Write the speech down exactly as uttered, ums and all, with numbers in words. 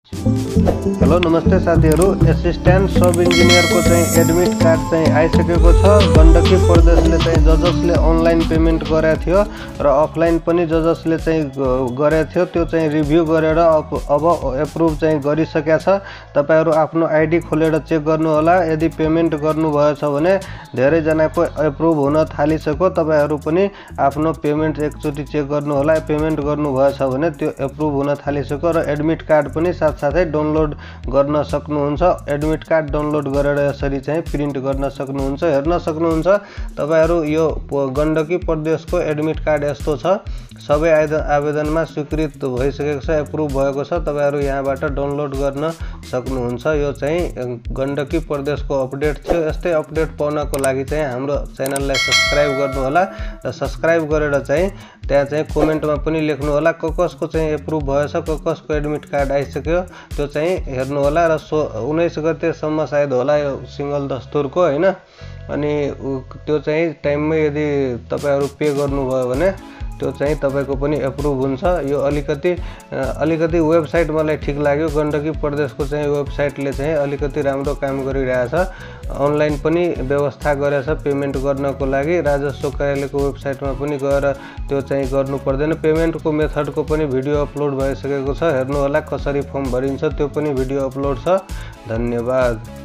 Hello नमस्ते साथीहरु, assistant सब engineer को चाहिँ एडमिट कार्ड चाहिँ आइसकेको छ। गण्डकी प्रदेशले चाहिँ ज जसले अनलाइन पेमेन्ट गरेको थियो र अफलाइन पनि ज जसले चाहिँ गरेको थियो त्यो चाहिँ रिभ्यू गरेर अब एप्रुभ चाहिँ गरिसकेको छ। तपाईहरु आफ्नो आइडी खोलेर चेक गर्नु होला। यदि पेमेन्ट गर्नु भएछ भने धेरै जनाको एप्रुभ हुन थालिसक्यो। तपाईहरु पनि आफ्नो पेमेन्ट एकचोटी चेक गर्नु होला। पेमेन्ट गर्नु भएछ भने त्यो एप्रुभ हुन थालिसक्यो र एडमिट कार्ड पनि साथसाथै डाउनलोड गर्न सक्नुहुन्छ। एडमिट कार्ड डाउनलोड गरेर यसरी चाहिँ प्रिन्ट गर्न सक्नुहुन्छ, हेर्न सक्नुहुन्छ। तपाईहरु यो गण्डकी प्रदेशको एडमिट कार्ड यस्तो छ। सबै आवेदनमा स्वीकृत भइसकेको छ, एप्रुभ भएको छ। तपाईहरु यहाँबाट डाउनलोड गर्न सक्नुहुन्छ। यो चाहिँ गण्डकी प्रदेशको अपडेट थियो। यस्तै अपडेट पाउनको लागि चाहिँ हाम्रो च्यानललाई सब्स्क्राइब गर्नु होला र सब्स्क्राइब गरेर चाहिँ त्यहाँ चाहिँ कमेन्टमा पनि लेख्नु होला क कसको चाहिँ एप्रुभ भएछ, क कसको एडमिट कार्ड आइसक्यो त्यो चाहिँ हेर्नु होला। र सो उन्नाइस गतेसम्म सायद होला यो सिंगल दस्तुरको हैन। अनि त्यो चाहिँ टाइममै यदि तपाईहरु पे गर्नुभयो भने त्यो चाहिँ तपाईको पनि एप्रुभ हुन्छ। यो अलिकति अलिकति वेबसाइट मलाई ठीक लाग्यो। गण्डकी प्रदेशको चाहिँ वेबसाइटले चाहिँ अलिकति राम्रो काम गरिरहेछ। अनलाइन पनि व्यवस्था गरेछ पेमेन्ट गर्नको लागि। राजस्व कार्यालयको वेबसाइटमा पनि गएर त्यो चाहिँ गर्नु पर्दैन। पेमेन्टको मेथडको पनि भिडियो अपलोड भइसकेको छ। हेर्नु होला कसरी फर्म भरिन्छ, त्यो पनि भिडियो अपलोड छ। धन्यवाद।